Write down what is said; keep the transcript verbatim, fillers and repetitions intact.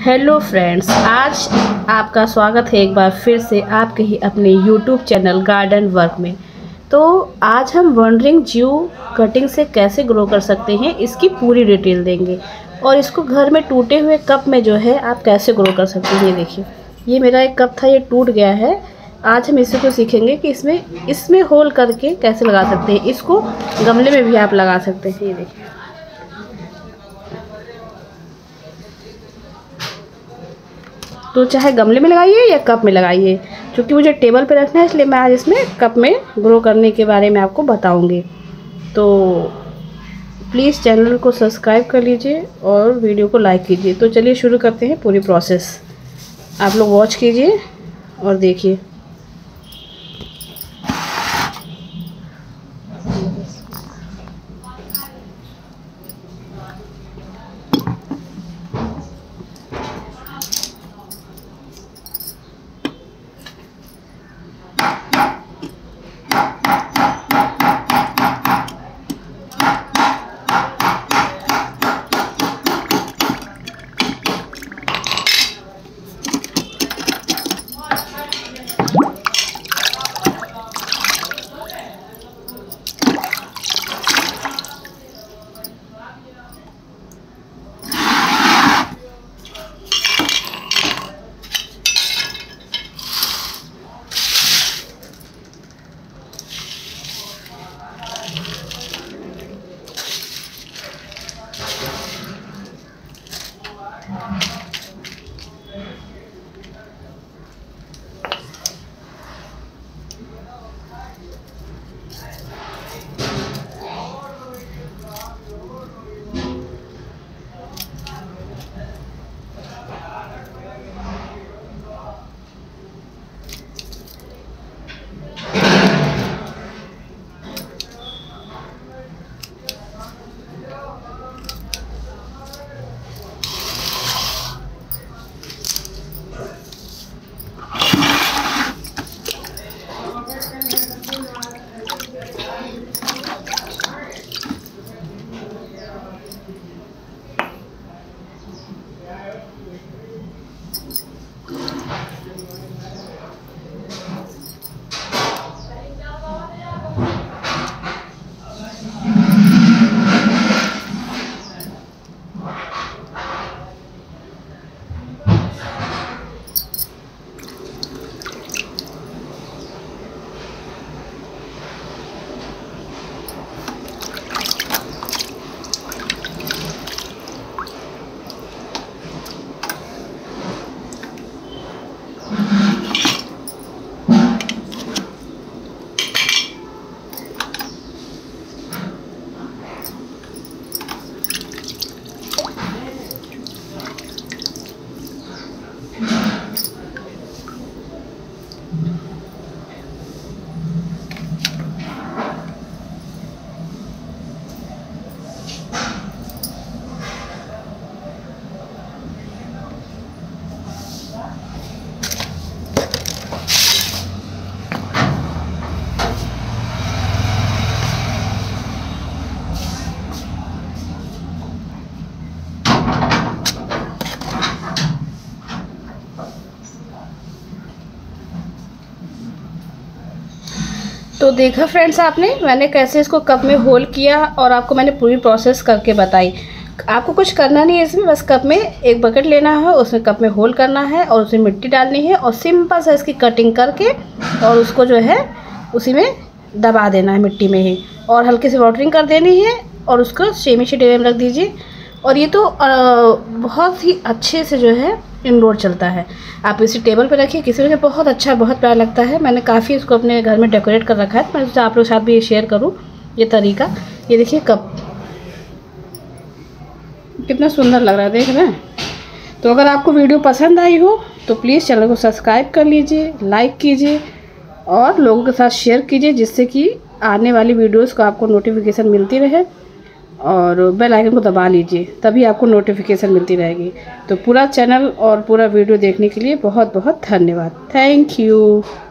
Hello friends, आज आपका स्वागत है एक बार फिर से आपके ही अपने यूट्यूब चैनल गार्डन वर्क में। तो आज हम वंडरिंग ज्यू कटिंग से कैसे ग्रो कर सकते हैं इसकी पूरी डिटेल देंगे, और इसको घर में टूटे हुए कप में जो है आप कैसे ग्रो कर सकते हैं। ये देखिए, ये मेरा एक कप था, ये टूट गया है। आज हम इसी को सीखेंगे कि इसमें इसमें होल करके कैसे लगा सकते हैं। इसको गमले में भी आप लगा सकते हैं। ये देखिए, तो चाहे गमले में लगाइए या कप में लगाइए। क्योंकि मुझे टेबल पे रखना है, इसलिए मैं आज इसमें कप में ग्रो करने के बारे में आपको बताऊंगी। तो प्लीज़ चैनल को सब्सक्राइब कर लीजिए और वीडियो को लाइक कीजिए। तो चलिए शुरू करते हैं पूरी प्रोसेस। आप लोग वॉच कीजिए और देखिए। तो देखा फ्रेंड्स, आपने मैंने कैसे इसको कप में होल किया और आपको मैंने पूरी प्रोसेस करके बताई। आपको कुछ करना नहीं है इसमें, बस कप में एक बकेट लेना है, उसमें कप में होल करना है और उसमें मिट्टी डालनी है और सिंपल सा इसकी कटिंग करके और उसको जो है उसी में दबा देना है मिट्टी में ही, और हल्की सी वाटरिंग कर देनी है और उसको सेमी सी डिब्बे में रख दीजिए। और ये तो आ, बहुत ही अच्छे से जो है इंडोर चलता है। आप इसी टेबल पे रखिए, किसी वजह बहुत अच्छा, बहुत प्यारा लगता है। मैंने काफ़ी इसको अपने घर में डेकोरेट कर रखा है, तो मैं आप लोग साथ भी ये शेयर करूँ ये तरीका। ये देखिए कप कितना सुंदर लग रहा है, देख रहे हैं। तो अगर आपको वीडियो पसंद आई हो तो प्लीज़ चैनल को सब्सक्राइब कर लीजिए, लाइक कीजिए और लोगों के साथ शेयर कीजिए, जिससे कि आने वाली वीडियोज़ को आपको नोटिफिकेशन मिलती रहे। और बेल आइकन को दबा लीजिए, तभी आपको नोटिफिकेशन मिलती रहेगी। तो पूरा चैनल और पूरा वीडियो देखने के लिए बहुत बहुत धन्यवाद। Thank you.